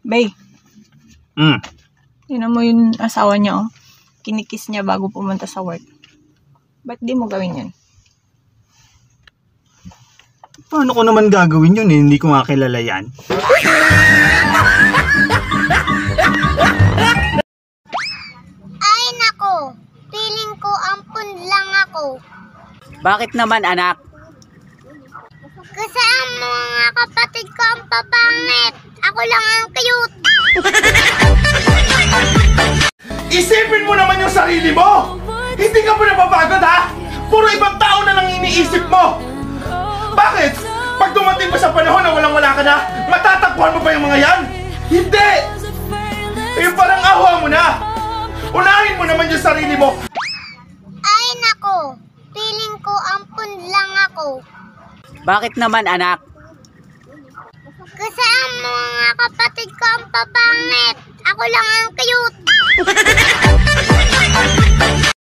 Bay, yun mo yung asawa niya, oh. Kinikis niya bago pumunta sa work. Ba't di mo gawin yun? Paano ko naman gagawin yun eh? Hindi ko nga kilala yan. Ay nako, feeling ko ampun lang ako. Bakit naman anak? Kasi ang mga kapatid ko ang papangit. Ako lang ang cute. Isipin mo naman yung sarili mo! Hindi ka pa napapagod ha? Puro ibang tao na lang iniisip mo! Bakit? Pag dumating ba sa panahon na walang-wala ka na, matatakbuhan mo ba yung mga yan? Hindi! Eh parang awa mo na! Unahin mo naman yung sarili mo! Ay nako, feeling ko ampun lang ako. Bakit naman anak? Kasi ang mga kapatid ko ang papangit. Ako lang ang cute.